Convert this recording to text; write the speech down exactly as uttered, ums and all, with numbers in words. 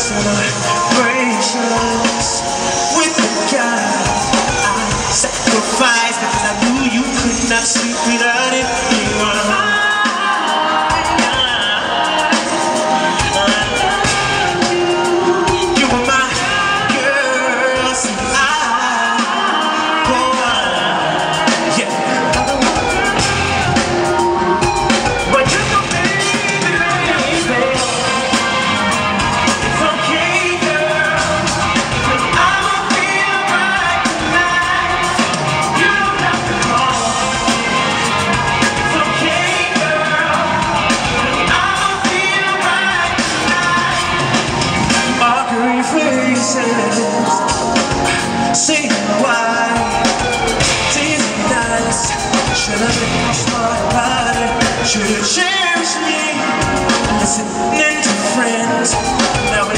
celebrations with the God I sacrificed because I knew you could not sleep without it. You are you were my girl, so I go on, yeah. But you know, baby, baby, it's okay, girl, 'cause I'ma feel right tonight. You don't have to call. It's okay, girl, 'cause I'ma feel right tonight. Mockery faces, saying why, saying nice. Should've been smart about it. Should've cherished me, listening to friends. Now